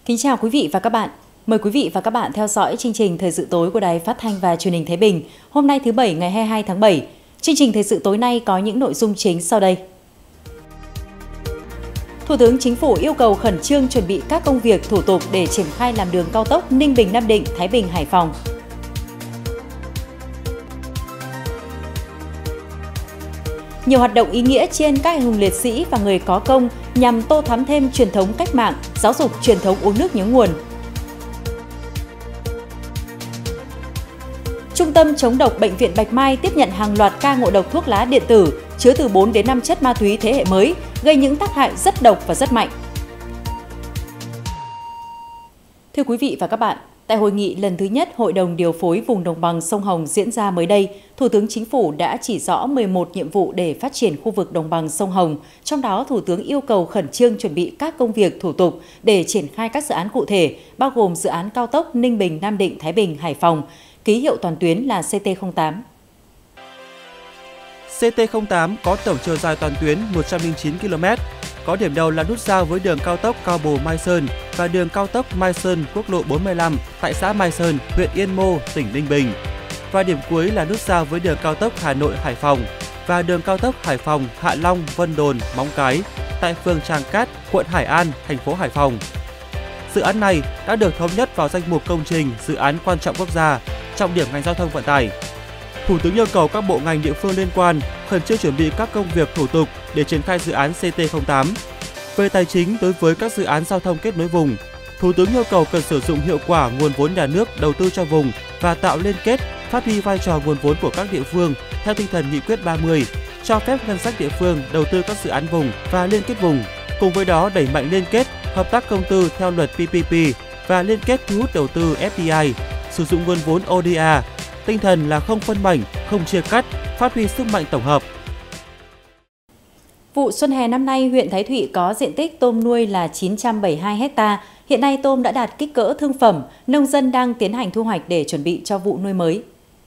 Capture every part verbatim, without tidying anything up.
Kính chào quý vị và các bạn. Mời quý vị và các bạn theo dõi chương trình Thời sự tối của Đài Phát thanh và Truyền hình Thái Bình. Hôm nay thứ Bảy ngày hai mươi hai tháng bảy. Chương trình Thời sự tối nay có những nội dung chính sau đây. Thủ tướng Chính phủ yêu cầu khẩn trương chuẩn bị các công việc thủ tục để triển khai làm đường cao tốc Ninh Bình - Nam Định, Thái Bình - Hải Phòng. Nhiều hoạt động ý nghĩa trên các anh hùng liệt sĩ và người có công nhằm tô thắm thêm truyền thống cách mạng, giáo dục truyền thống uống nước nhớ nguồn. Trung tâm chống độc Bệnh viện Bạch Mai tiếp nhận hàng loạt ca ngộ độc thuốc lá điện tử chứa từ bốn đến năm chất ma túy thế hệ mới, gây những tác hại rất độc và rất mạnh. Thưa quý vị và các bạn, tại hội nghị lần thứ nhất Hội đồng điều phối vùng đồng bằng sông Hồng diễn ra mới đây, Thủ tướng Chính phủ đã chỉ rõ mười một nhiệm vụ để phát triển khu vực đồng bằng sông Hồng. Trong đó, Thủ tướng yêu cầu khẩn trương chuẩn bị các công việc thủ tục để triển khai các dự án cụ thể, bao gồm dự án cao tốc Ninh Bình - Nam Định, Thái Bình - Hải Phòng, ký hiệu toàn tuyến là C T không tám. C T không tám có tổng chiều dài toàn tuyến một trăm lẻ chín ki lô mét, có điểm đầu là nút giao với đường cao tốc Cao Bồ - Mai Sơn và đường cao tốc Mai Sơn quốc lộ bốn mươi lăm tại xã Mai Sơn, huyện Yên Mô, tỉnh Ninh Bình. Và điểm cuối là nút giao với đường cao tốc Hà Nội - Hải Phòng và đường cao tốc Hải Phòng - Hạ Long - Vân Đồn - Móng Cái tại phường Tràng Cát, quận Hải An, thành phố Hải Phòng. Dự án này đã được thống nhất vào danh mục công trình dự án quan trọng quốc gia, trọng điểm ngành giao thông vận tải. Thủ tướng yêu cầu các bộ ngành địa phương liên quan khẩn trương chuẩn bị các công việc thủ tục để triển khai dự án C T không tám. Về tài chính đối với các dự án giao thông kết nối vùng, Thủ tướng yêu cầu cần sử dụng hiệu quả nguồn vốn nhà nước đầu tư cho vùng và tạo liên kết, phát huy vai trò nguồn vốn của các địa phương theo tinh thần nghị quyết ba mươi, cho phép ngân sách địa phương đầu tư các dự án vùng và liên kết vùng. Cùng với đó đẩy mạnh liên kết, hợp tác công tư theo luật P P P và liên kết thu hút đầu tư F D I, sử dụng nguồn vốn O D A. Tinh thần là không phân mảnh, không chia cắt, phát huy sức mạnh tổng hợp. Vụ xuân hè năm nay, huyện Thái Thụy có diện tích tôm nuôi là chín trăm bảy mươi hai héc ta. Hiện nay tôm đã đạt kích cỡ thương phẩm, nông dân đang tiến hành thu hoạch để chuẩn bị cho vụ nuôi mới.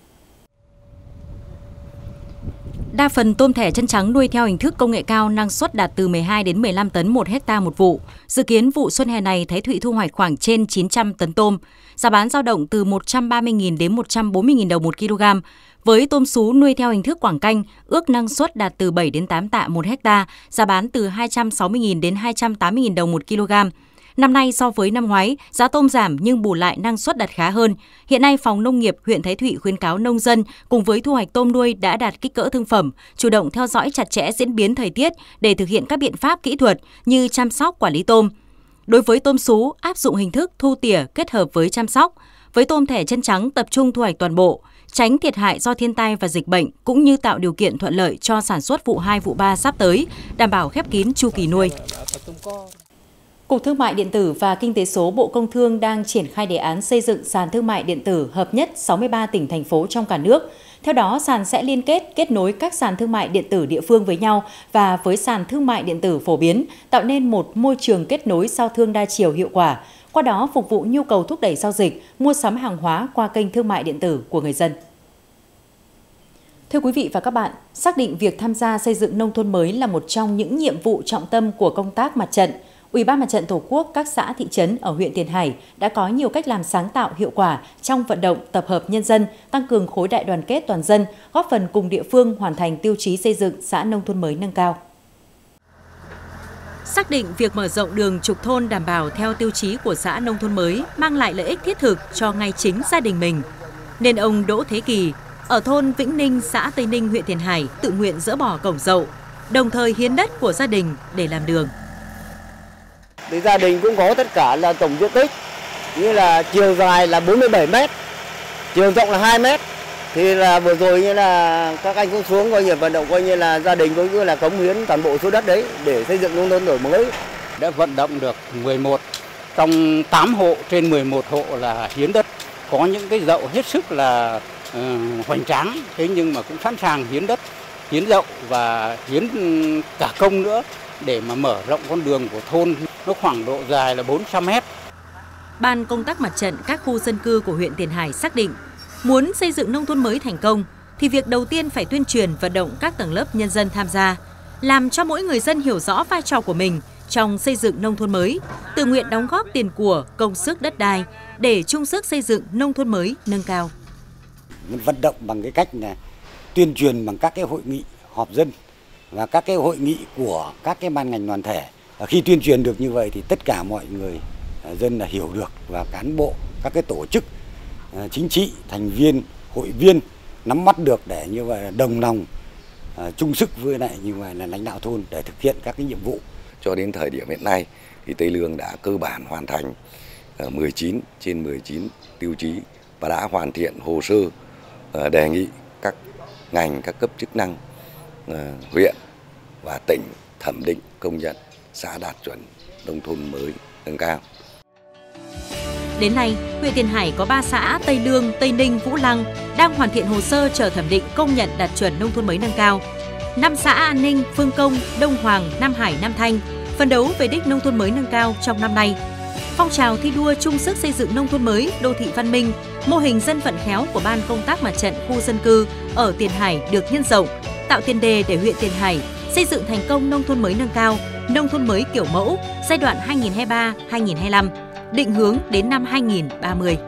Đa phần tôm thẻ chân trắng nuôi theo hình thức công nghệ cao, năng suất đạt từ mười hai đến mười lăm tấn một hecta một vụ. Dự kiến vụ xuân hè này Thái Thụy thu hoạch khoảng trên chín trăm tấn tôm. Giá bán dao động từ một trăm ba mươi nghìn đến một trăm bốn mươi nghìn đồng một kg. Với tôm sú nuôi theo hình thức quảng canh, ước năng suất đạt từ bảy đến tám tạ một hecta, giá bán từ hai trăm sáu mươi nghìn đến hai trăm tám mươi nghìn đồng một kg. Năm nay so với năm ngoái, giá tôm giảm nhưng bù lại năng suất đạt khá hơn. Hiện nay, Phòng Nông nghiệp huyện Thái Thụy khuyến cáo nông dân cùng với thu hoạch tôm nuôi đã đạt kích cỡ thương phẩm, chủ động theo dõi chặt chẽ diễn biến thời tiết để thực hiện các biện pháp kỹ thuật như chăm sóc quản lý tôm. Đối với tôm sú, áp dụng hình thức thu tỉa kết hợp với chăm sóc. Với tôm thẻ chân trắng tập trung thu hoạch toàn bộ, tránh thiệt hại do thiên tai và dịch bệnh cũng như tạo điều kiện thuận lợi cho sản xuất vụ hai, vụ ba sắp tới, đảm bảo khép kín chu kỳ nuôi. Cục Thương mại điện tử và Kinh tế số Bộ Công Thương đang triển khai đề án xây dựng sàn thương mại điện tử hợp nhất sáu mươi ba tỉnh, thành phố trong cả nước. Theo đó, sàn sẽ liên kết, kết nối các sàn thương mại điện tử địa phương với nhau và với sàn thương mại điện tử phổ biến, tạo nên một môi trường kết nối giao thương đa chiều hiệu quả, qua đó phục vụ nhu cầu thúc đẩy giao dịch, mua sắm hàng hóa qua kênh thương mại điện tử của người dân. Thưa quý vị và các bạn, xác định việc tham gia xây dựng nông thôn mới là một trong những nhiệm vụ trọng tâm của công tác mặt trận. Ủy ban Mặt trận Tổ quốc các xã thị trấn ở huyện Tiền Hải đã có nhiều cách làm sáng tạo hiệu quả trong vận động tập hợp nhân dân, tăng cường khối đại đoàn kết toàn dân, góp phần cùng địa phương hoàn thành tiêu chí xây dựng xã nông thôn mới nâng cao. Xác định việc mở rộng đường trục thôn đảm bảo theo tiêu chí của xã nông thôn mới mang lại lợi ích thiết thực cho ngay chính gia đình mình, nên ông Đỗ Thế Kỳ ở thôn Vĩnh Ninh, xã Tây Ninh, huyện Tiền Hải tự nguyện dỡ bỏ cổng dậu, đồng thời hiến đất của gia đình để làm đường. Thì gia đình cũng có tất cả là tổng diện tích như là chiều dài là bốn mươi bảy mét, chiều rộng là hai mét. Thì là vừa rồi như là các anh cũng xuống coi như vận động coi như là gia đình cũng như là cống hiến toàn bộ số đất đấy để xây dựng nông thôn đổi mới. Đã vận động được mười một trong tám hộ trên mười một hộ là hiến đất. Có những cái dậu hết sức là uh, hoành tráng, thế nhưng mà cũng sẵn sàng hiến đất, hiến dậu và hiến cả công nữa để mà mở rộng con đường của thôn, nó khoảng độ dài là bốn trăm mét. Ban công tác mặt trận các khu dân cư của huyện Tiền Hải xác định, muốn xây dựng nông thôn mới thành công thì việc đầu tiên phải tuyên truyền vận động các tầng lớp nhân dân tham gia, làm cho mỗi người dân hiểu rõ vai trò của mình trong xây dựng nông thôn mới, tự nguyện đóng góp tiền của, công sức đất đai để chung sức xây dựng nông thôn mới nâng cao. Vận động bằng cái cách là tuyên truyền bằng các cái hội nghị họp dân và các cái hội nghị của các cái ban ngành đoàn thể. Khi tuyên truyền được như vậy thì tất cả mọi người dân là hiểu được, và cán bộ, các cái tổ chức chính trị, thành viên, hội viên nắm bắt được để như vậy là đồng lòng chung sức với lại như vậy là lãnh đạo thôn để thực hiện các cái nhiệm vụ. Cho đến thời điểm hiện nay thì Tây Lương đã cơ bản hoàn thành mười chín trên mười chín tiêu chí và đã hoàn thiện hồ sơ đề nghị các ngành, các cấp chức năng, huyện và tỉnh thẩm định công nhận xã đạt chuẩn nông thôn mới nâng cao. Đến nay, huyện Tiền Hải có ba xã Tây Lương, Tây Ninh, Vũ Lăng đang hoàn thiện hồ sơ chờ thẩm định công nhận đạt chuẩn nông thôn mới nâng cao. năm xã An Ninh, Phương Công, Đông Hoàng, Nam Hải, Nam Thanh phấn đấu về đích nông thôn mới nâng cao trong năm nay. Phong trào thi đua chung sức xây dựng nông thôn mới, đô thị văn minh, mô hình dân vận khéo của Ban công tác mặt trận khu dân cư ở Tiền Hải được nhân rộng, tạo tiền đề để huyện Tiền Hải xây dựng thành công nông thôn mới nâng cao, nông thôn mới kiểu mẫu giai đoạn hai nghìn không trăm hai mươi ba đến hai nghìn không trăm hai mươi lăm, định hướng đến năm hai nghìn không trăm ba mươi.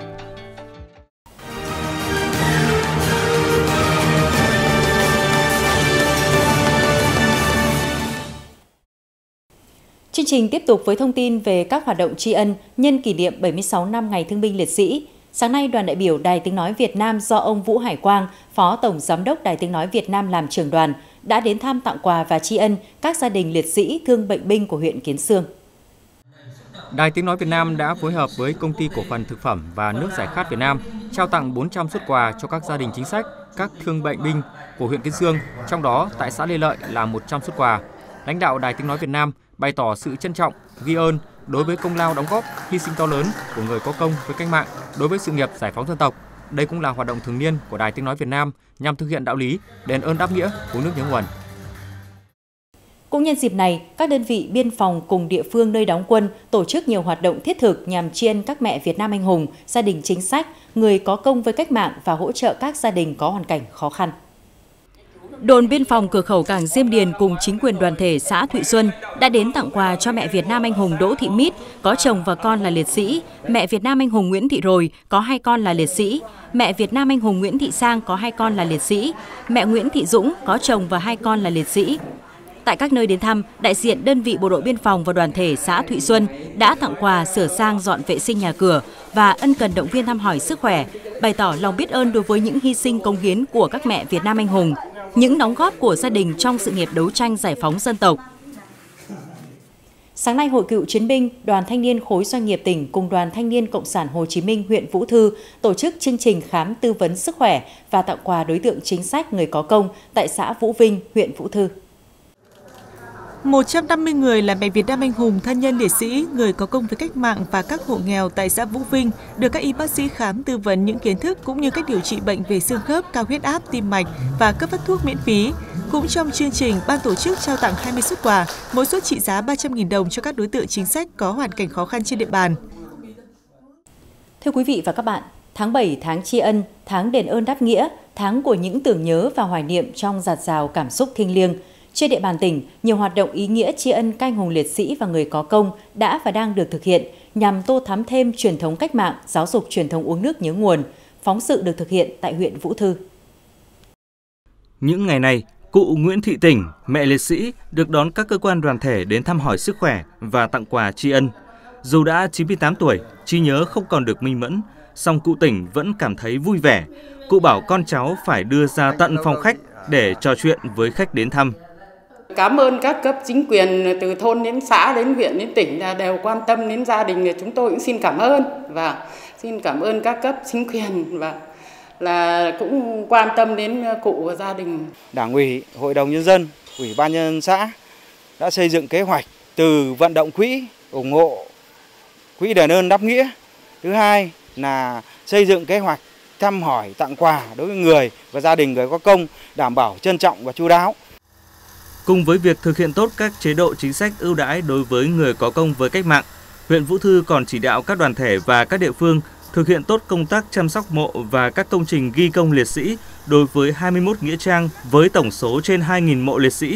Chương trình tiếp tục với thông tin về các hoạt động tri ân nhân kỷ niệm bảy mươi sáu năm Ngày Thương binh Liệt sĩ. Sáng nay, đoàn đại biểu Đài Tiếng nói Việt Nam do ông Vũ Hải Quang, Phó Tổng Giám đốc Đài Tiếng nói Việt Nam làm trưởng đoàn, đã đến thăm, tặng quà và tri ân các gia đình liệt sĩ thương bệnh binh của huyện Kiến Xương. Đài Tiếng nói Việt Nam đã phối hợp với Công ty Cổ phần Thực phẩm và Nước giải khát Việt Nam trao tặng bốn trăm suất quà cho các gia đình chính sách, các thương bệnh binh của huyện Kiến Xương, trong đó tại xã Lê Lợi là một trăm suất quà. Lãnh đạo Đài Tiếng nói Việt Nam bày tỏ sự trân trọng, ghi ơn đối với công lao đóng góp, hy sinh to lớn của người có công với cách mạng đối với sự nghiệp giải phóng dân tộc. Đây cũng là hoạt động thường niên của Đài Tiếng nói Việt Nam nhằm thực hiện đạo lý, đền ơn đáp nghĩa, uống nước nhớ nguồn. Cũng nhân dịp này, các đơn vị biên phòng cùng địa phương nơi đóng quân tổ chức nhiều hoạt động thiết thực nhằm tri ân các mẹ Việt Nam anh hùng, gia đình chính sách, người có công với cách mạng và hỗ trợ các gia đình có hoàn cảnh khó khăn. Đồn biên phòng cửa khẩu cảng Diêm Điền cùng chính quyền đoàn thể xã Thụy Xuân đã đến tặng quà cho mẹ Việt Nam anh hùng Đỗ Thị Mít, có chồng và con là liệt sĩ, mẹ Việt Nam anh hùng Nguyễn Thị Rồi, có hai con là liệt sĩ, mẹ Việt Nam anh hùng Nguyễn Thị Sang, có hai con là liệt sĩ, mẹ Nguyễn Thị Dũng, có chồng và hai con là liệt sĩ. Tại các nơi đến thăm, đại diện đơn vị bộ đội biên phòng và đoàn thể xã Thụy Xuân đã tặng quà, sửa sang, dọn vệ sinh nhà cửa và ân cần động viên thăm hỏi sức khỏe, bày tỏ lòng biết ơn đối với những hy sinh cống hiến của các mẹ Việt Nam anh hùng, những đóng góp của gia đình trong sự nghiệp đấu tranh giải phóng dân tộc. Sáng nay, Hội Cựu Chiến binh, Đoàn Thanh niên Khối Doanh nghiệp tỉnh cùng Đoàn Thanh niên Cộng sản Hồ Chí Minh huyện Vũ Thư tổ chức chương trình khám tư vấn sức khỏe và tặng quà đối tượng chính sách người có công tại xã Vũ Vinh, huyện Vũ Thư. một trăm năm mươi người là mẹ Việt Nam anh hùng, thân nhân liệt sĩ, người có công với cách mạng và các hộ nghèo tại xã Vũ Vinh được các y bác sĩ khám tư vấn những kiến thức cũng như cách điều trị bệnh về xương khớp, cao huyết áp, tim mạch và cấp phát thuốc miễn phí. Cũng trong chương trình, ban tổ chức trao tặng hai mươi suất quà, mỗi suất trị giá ba trăm nghìn đồng cho các đối tượng chính sách có hoàn cảnh khó khăn trên địa bàn. Thưa quý vị và các bạn, tháng bảy tháng tri ân, tháng đền ơn đáp nghĩa, tháng của những tưởng nhớ và hoài niệm trong dạt dào cảm xúc thiêng liêng. Trên địa bàn tỉnh, nhiều hoạt động ý nghĩa tri ân các anh hùng liệt sĩ và người có công đã và đang được thực hiện nhằm tô thắm thêm truyền thống cách mạng, giáo dục truyền thống uống nước nhớ nguồn. Phóng sự được thực hiện tại huyện Vũ Thư. Những ngày này, cụ Nguyễn Thị Tỉnh, mẹ liệt sĩ, được đón các cơ quan đoàn thể đến thăm hỏi sức khỏe và tặng quà tri ân. Dù đã chín mươi tám tuổi, trí nhớ không còn được minh mẫn, song cụ Tỉnh vẫn cảm thấy vui vẻ. Cụ bảo con cháu phải đưa ra tận phòng khách để trò chuyện với khách đến thăm. Cảm ơn các cấp chính quyền từ thôn đến xã đến huyện đến tỉnh là đều quan tâm đến gia đình, chúng tôi cũng xin cảm ơn và xin cảm ơn các cấp chính quyền và là cũng quan tâm đến cụ và gia đình. Đảng ủy, Hội đồng Nhân dân, Ủy ban Nhân dân xã đã xây dựng kế hoạch từ vận động quỹ ủng hộ quỹ đền ơn đáp nghĩa. Thứ hai là xây dựng kế hoạch thăm hỏi tặng quà đối với người và gia đình người có công, đảm bảo trân trọng và chu đáo. Cùng với việc thực hiện tốt các chế độ chính sách ưu đãi đối với người có công với cách mạng, huyện Vũ Thư còn chỉ đạo các đoàn thể và các địa phương thực hiện tốt công tác chăm sóc mộ và các công trình ghi công liệt sĩ đối với hai mươi mốt nghĩa trang với tổng số trên hai nghìn mộ liệt sĩ,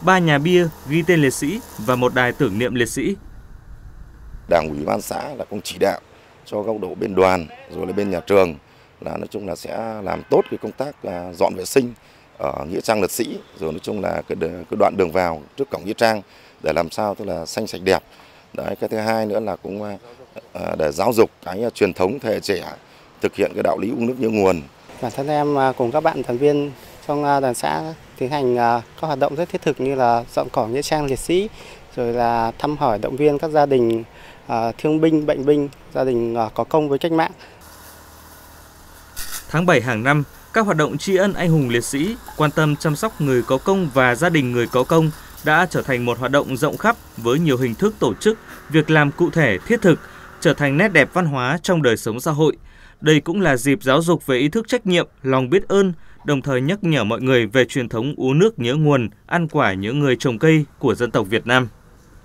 ba nhà bia ghi tên liệt sĩ và một đài tưởng niệm liệt sĩ. Đảng ủy ban xã là cũng chỉ đạo cho góc độ bên đoàn rồi là bên nhà trường là nói chung là sẽ làm tốt cái công tác dọn vệ sinh ở nghĩa trang liệt sĩ, rồi nói chung là cái, cái đoạn đường vào trước cổng nghĩa trang để làm sao tức là xanh sạch đẹp. Đấy, cái thứ hai nữa là cũng để giáo dục cái truyền thống thế hệ trẻ thực hiện cái đạo lý uống nước nhớ nguồn. Bản thân em cùng các bạn đoàn viên trong đoàn xã tiến hành các hoạt động rất thiết thực như là dọn cỏ nghĩa trang liệt sĩ, rồi là thăm hỏi động viên các gia đình thương binh, bệnh binh, gia đình có công với cách mạng. Tháng bảy hàng năm, các hoạt động tri ân anh hùng liệt sĩ, quan tâm chăm sóc người có công và gia đình người có công đã trở thành một hoạt động rộng khắp với nhiều hình thức tổ chức, việc làm cụ thể thiết thực, trở thành nét đẹp văn hóa trong đời sống xã hội. Đây cũng là dịp giáo dục về ý thức trách nhiệm, lòng biết ơn, đồng thời nhắc nhở mọi người về truyền thống uống nước nhớ nguồn, ăn quả nhớ người trồng cây của dân tộc Việt Nam.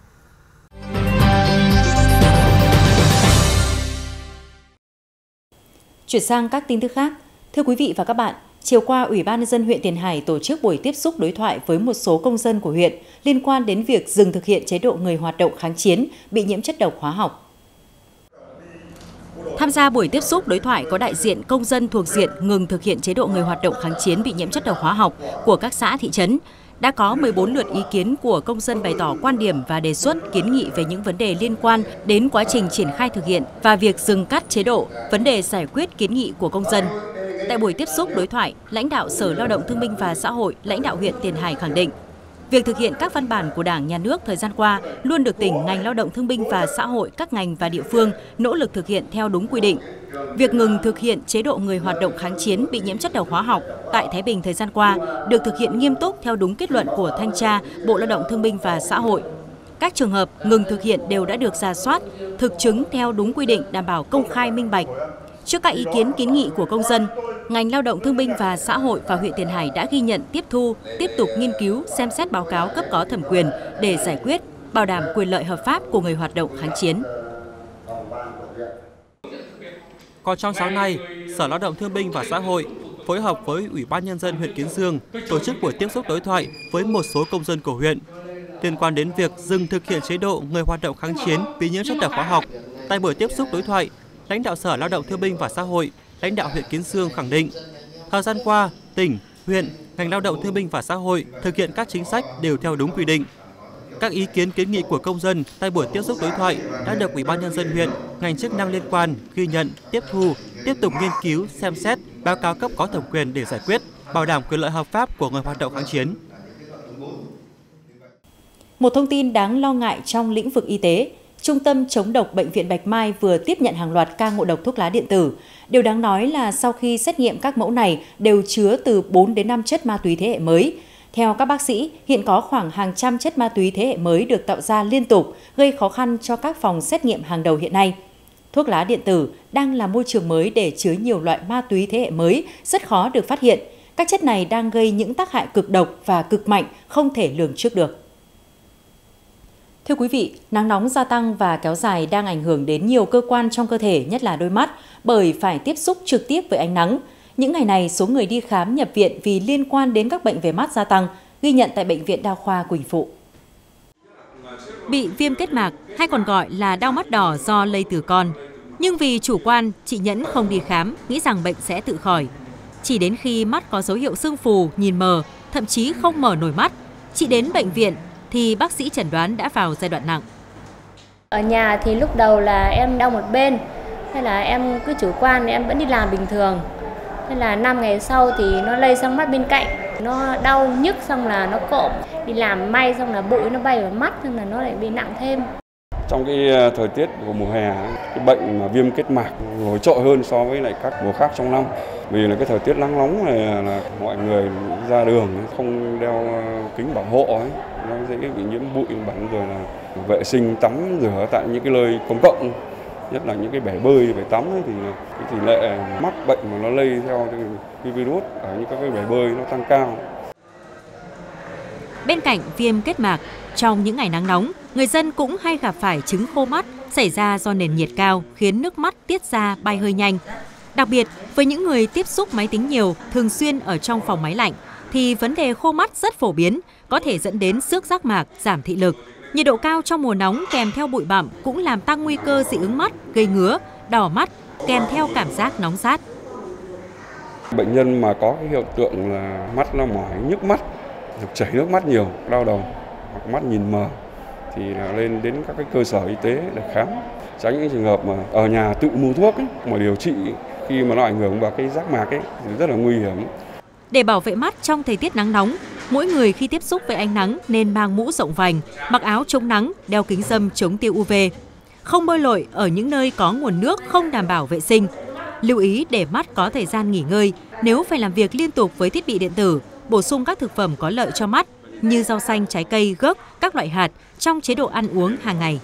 Chuyển sang các tin tức khác. Thưa quý vị và các bạn, chiều qua, Ủy ban nhân dân huyện Tiền Hải tổ chức buổi tiếp xúc đối thoại với một số công dân của huyện liên quan đến việc dừng thực hiện chế độ người hoạt động kháng chiến bị nhiễm chất độc hóa học. Tham gia buổi tiếp xúc đối thoại có đại diện công dân thuộc diện ngừng thực hiện chế độ người hoạt động kháng chiến bị nhiễm chất độc hóa học của các xã thị trấn. Đã có mười bốn lượt ý kiến của công dân bày tỏ quan điểm và đề xuất kiến nghị về những vấn đề liên quan đến quá trình triển khai thực hiện và việc dừng cắt chế độ, vấn đề giải quyết kiến nghị của công dân. Tại buổi tiếp xúc đối thoại, lãnh đạo Sở Lao động Thương binh và Xã hội, lãnh đạo huyện Tiền Hải khẳng định, việc thực hiện các văn bản của Đảng, Nhà nước thời gian qua luôn được tỉnh, ngành Lao động Thương binh và Xã hội, các ngành và địa phương nỗ lực thực hiện theo đúng quy định. Việc ngừng thực hiện chế độ người hoạt động kháng chiến bị nhiễm chất độc hóa học tại Thái Bình thời gian qua được thực hiện nghiêm túc theo đúng kết luận của Thanh tra, Bộ Lao động Thương binh và Xã hội. Các trường hợp ngừng thực hiện đều đã được rà soát, thực chứng theo đúng quy định, đảm bảo công khai minh bạch. Trước các ý kiến kiến nghị của công dân, ngành Lao động Thương binh và Xã hội và huyện Tiền Hải đã ghi nhận, tiếp thu, tiếp tục nghiên cứu, xem xét báo cáo cấp có thẩm quyền để giải quyết, bảo đảm quyền lợi hợp pháp của người hoạt động kháng chiến. Còn trong sáng nay, Sở Lao động Thương binh và Xã hội phối hợp với Ủy ban nhân dân huyện Kiến Sương tổ chức buổi tiếp xúc đối thoại với một số công dân của huyện liên quan đến việc dừng thực hiện chế độ người hoạt động kháng chiến bị nhiễm chất độc hóa học. Tại buổi tiếp xúc đối thoại, lãnh đạo Sở Lao động Thương binh và Xã hội, lãnh đạo huyện Kiến Sương khẳng định, thời gian qua, tỉnh, huyện, ngành Lao động Thương binh và Xã hội thực hiện các chính sách đều theo đúng quy định. Các ý kiến kiến nghị của công dân tại buổi tiếp xúc đối thoại đã được Ủy ban nhân dân huyện, ngành chức năng liên quan ghi nhận, tiếp thu, tiếp tục nghiên cứu, xem xét, báo cáo cấp có thẩm quyền để giải quyết, bảo đảm quyền lợi hợp pháp của người hoạt động kháng chiến. Một thông tin đáng lo ngại trong lĩnh vực y tế. Trung tâm chống độc Bệnh viện Bạch Mai vừa tiếp nhận hàng loạt ca ngộ độc thuốc lá điện tử. Điều đáng nói là sau khi xét nghiệm các mẫu này đều chứa từ bốn đến năm chất ma túy thế hệ mới. Theo các bác sĩ, hiện có khoảng hàng trăm chất ma túy thế hệ mới được tạo ra liên tục, gây khó khăn cho các phòng xét nghiệm hàng đầu hiện nay. Thuốc lá điện tử đang là môi trường mới để chứa nhiều loại ma túy thế hệ mới, rất khó được phát hiện. Các chất này đang gây những tác hại cực độc và cực mạnh, không thể lường trước được. Thưa quý vị, nắng nóng gia tăng và kéo dài đang ảnh hưởng đến nhiều cơ quan trong cơ thể, nhất là đôi mắt, bởi phải tiếp xúc trực tiếp với ánh nắng. Những ngày này, số người đi khám nhập viện vì liên quan đến các bệnh về mắt gia tăng, ghi nhận tại Bệnh viện Đa khoa Quỳnh Phụ. Bị viêm kết mạc hay còn gọi là đau mắt đỏ do lây từ con. Nhưng vì chủ quan, chị Nhẫn không đi khám, nghĩ rằng bệnh sẽ tự khỏi. Chỉ đến khi mắt có dấu hiệu sưng phù, nhìn mờ, thậm chí không mở nổi mắt, chị đến bệnh viện thì bác sĩ chẩn đoán đã vào giai đoạn nặng. Ở nhà thì lúc đầu là em đau một bên, hay là em cứ chủ quan, em vẫn đi làm bình thường. Thế là năm ngày sau thì nó lây sang mắt bên cạnh, nó đau nhức xong là nó cộm, đi làm may xong là bụi nó bay vào mắt xong là nó lại bị nặng thêm. Trong cái thời tiết của mùa hè, cái bệnh mà viêm kết mạc nổi trội hơn so với lại các mùa khác trong năm. Vì là cái thời tiết nắng nóng này là mọi người ra đường không đeo kính bảo hộ ấy, nó dễ bị nhiễm bụi bẩn, rồi là vệ sinh tắm rửa tại những cái nơi công cộng, nhất là những cái bể bơi, bể tắm ấy, thì cái tỷ lệ mắc bệnh mà nó lây theo cái virus ở những các cái bể bơi nó tăng cao. Bên cạnh viêm kết mạc, trong những ngày nắng nóng, người dân cũng hay gặp phải chứng khô mắt xảy ra do nền nhiệt cao khiến nước mắt tiết ra bay hơi nhanh. Đặc biệt, với những người tiếp xúc máy tính nhiều, thường xuyên ở trong phòng máy lạnh, thì vấn đề khô mắt rất phổ biến, có thể dẫn đến xước giác mạc, giảm thị lực. Nhiệt độ cao trong mùa nóng kèm theo bụi bặm cũng làm tăng nguy cơ dị ứng mắt, gây ngứa, đỏ mắt, kèm theo cảm giác nóng rát. Bệnh nhân mà có cái hiện tượng là mắt nó mỏi, nhức mắt, chảy nước mắt nhiều, đau đầu hoặc mắt nhìn mờ thì là lên đến các cái cơ sở y tế để khám, tránh những trường hợp mà ở nhà tự mua thuốc ấy, mà điều trị khi mà nó ảnh hưởng vào cái giác mạc ấy thì rất là nguy hiểm. Để bảo vệ mắt trong thời tiết nắng nóng, mỗi người khi tiếp xúc với ánh nắng nên mang mũ rộng vành, mặc áo chống nắng, đeo kính râm chống tia u vê. Không bơi lội ở những nơi có nguồn nước không đảm bảo vệ sinh. Lưu ý để mắt có thời gian nghỉ ngơi, nếu phải làm việc liên tục với thiết bị điện tử, bổ sung các thực phẩm có lợi cho mắt như rau xanh, trái cây, gấc, các loại hạt trong chế độ ăn uống hàng ngày.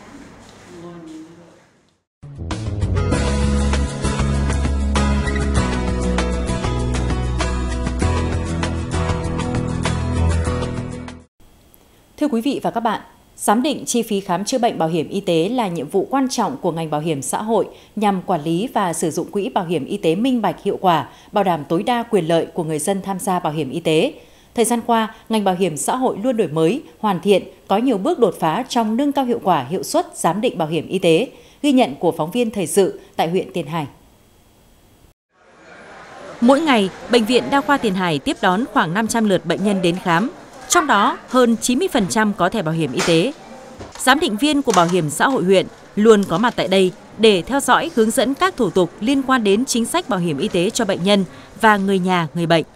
Thưa quý vị và các bạn, giám định chi phí khám chữa bệnh bảo hiểm y tế là nhiệm vụ quan trọng của ngành bảo hiểm xã hội nhằm quản lý và sử dụng quỹ bảo hiểm y tế minh bạch, hiệu quả, bảo đảm tối đa quyền lợi của người dân tham gia bảo hiểm y tế. Thời gian qua, ngành bảo hiểm xã hội luôn đổi mới, hoàn thiện, có nhiều bước đột phá trong nâng cao hiệu quả, hiệu suất giám định bảo hiểm y tế, ghi nhận của phóng viên thời sự tại huyện Tiền Hải. Mỗi ngày, Bệnh viện Đa khoa Tiền Hải tiếp đón khoảng năm trăm lượt bệnh nhân đến khám. Trong đó, hơn chín mươi phần trăm có thẻ bảo hiểm y tế. Giám định viên của Bảo hiểm xã hội huyện luôn có mặt tại đây để theo dõi, hướng dẫn các thủ tục liên quan đến chính sách bảo hiểm y tế cho bệnh nhân và người nhà người bệnh.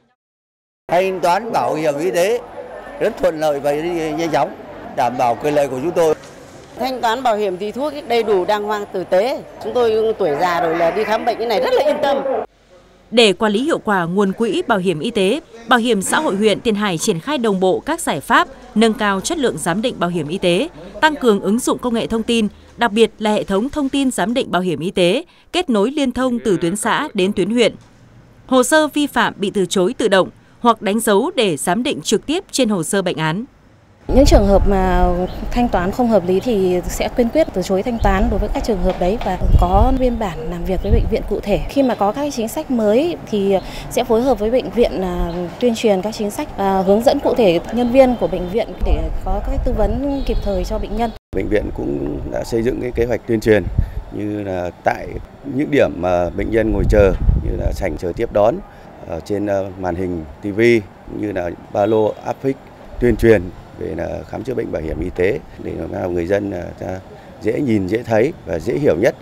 Thanh toán bảo hiểm y tế rất thuận lợi và nhanh chóng, đảm bảo quyền lợi của chúng tôi. Thanh toán bảo hiểm thì thuốc đầy đủ, đàng hoàng, tử tế. Chúng tôi tuổi già rồi là đi khám bệnh cái này rất là yên tâm. Để quản lý hiệu quả nguồn quỹ bảo hiểm y tế, Bảo hiểm xã hội huyện Tiền Hải triển khai đồng bộ các giải pháp nâng cao chất lượng giám định bảo hiểm y tế, tăng cường ứng dụng công nghệ thông tin, đặc biệt là hệ thống thông tin giám định bảo hiểm y tế, kết nối liên thông từ tuyến xã đến tuyến huyện. Hồ sơ vi phạm bị từ chối tự động hoặc đánh dấu để giám định trực tiếp trên hồ sơ bệnh án. Những trường hợp mà thanh toán không hợp lý thì sẽ kiên quyết từ chối thanh toán đối với các trường hợp đấy và có biên bản làm việc với bệnh viện cụ thể. Khi mà có các chính sách mới thì sẽ phối hợp với bệnh viện tuyên truyền các chính sách, hướng dẫn cụ thể nhân viên của bệnh viện để có các tư vấn kịp thời cho bệnh nhân. Bệnh viện cũng đã xây dựng cái kế hoạch tuyên truyền như là tại những điểm mà bệnh nhân ngồi chờ, như là sảnh chờ tiếp đón, ở trên màn hình ti vi như là ba lô áp phích tuyên truyền về là khám chữa bệnh bảo hiểm y tế để làm người dân dễ nhìn, dễ thấy và dễ hiểu nhất.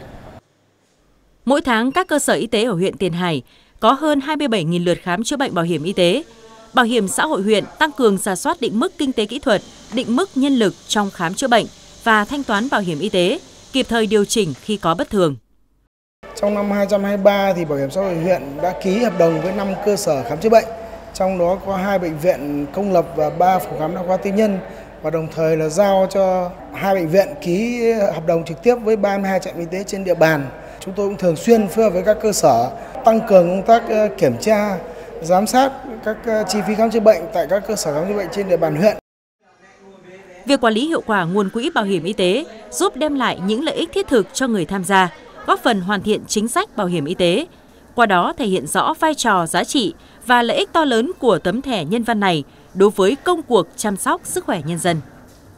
Mỗi tháng, các cơ sở y tế ở huyện Tiền Hải có hơn hai mươi bảy nghìn lượt khám chữa bệnh bảo hiểm y tế. Bảo hiểm xã hội huyện tăng cường rà soát định mức kinh tế kỹ thuật, định mức nhân lực trong khám chữa bệnh và thanh toán bảo hiểm y tế, kịp thời điều chỉnh khi có bất thường. Trong năm hai không hai ba thì Bảo hiểm xã hội huyện đã ký hợp đồng với năm cơ sở khám chữa bệnh. Trong đó có hai bệnh viện công lập và ba phòng khám đa khoa tư nhân, và đồng thời là giao cho hai bệnh viện ký hợp đồng trực tiếp với ba mươi hai trạm y tế trên địa bàn. Chúng tôi cũng thường xuyên phối hợp với các cơ sở tăng cường công tác kiểm tra, giám sát các chi phí khám chữa bệnh tại các cơ sở khám chữa bệnh trên địa bàn huyện. Việc quản lý hiệu quả nguồn quỹ bảo hiểm y tế giúp đem lại những lợi ích thiết thực cho người tham gia, góp phần hoàn thiện chính sách bảo hiểm y tế. Qua đó thể hiện rõ vai trò, giá trị và lợi ích to lớn của tấm thẻ nhân văn này đối với công cuộc chăm sóc sức khỏe nhân dân.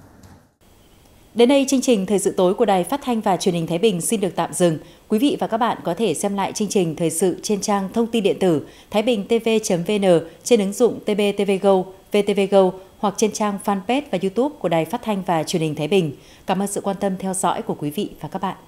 Đến đây, chương trình Thời sự tối của Đài Phát thanh và Truyền hình Thái Bình xin được tạm dừng. Quý vị và các bạn có thể xem lại chương trình Thời sự trên trang thông tin điện tử thái bình t v chấm v n, trên ứng dụng tê bê tê vê Go, vê tê vê Go hoặc trên trang fanpage và YouTube của Đài Phát thanh và Truyền hình Thái Bình. Cảm ơn sự quan tâm theo dõi của quý vị và các bạn.